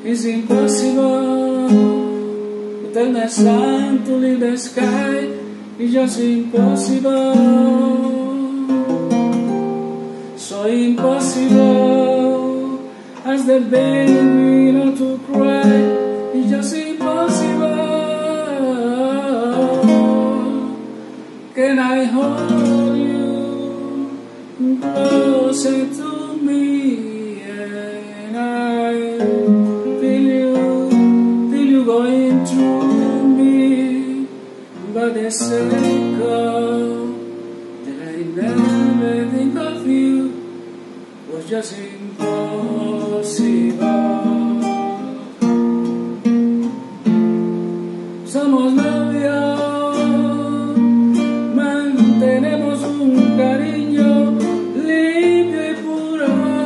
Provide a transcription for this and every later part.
It's impossible to turn the sun to leave the sky. It's just impossible, so impossible as the baby not to cry. It's just impossible. Can I hold you closer to me and I feel you going through me, but the sake of that I never think of you was just impossible. Somos novios, mantenemos un cariño limpio y puro,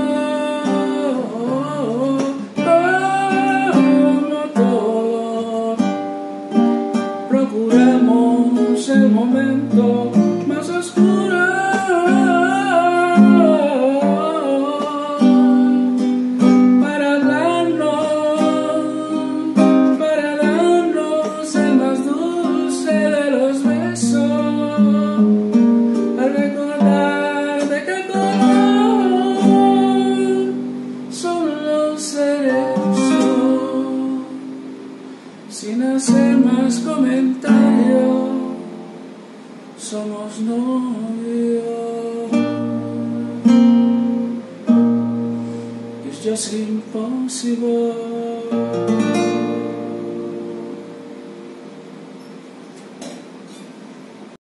como todo. Procuramos el momento más oscuro para darnos el más dulce de los besos, al recordar de qué color son los cerezos. Sin hacer más comentarios, somos novios. It's just impossible.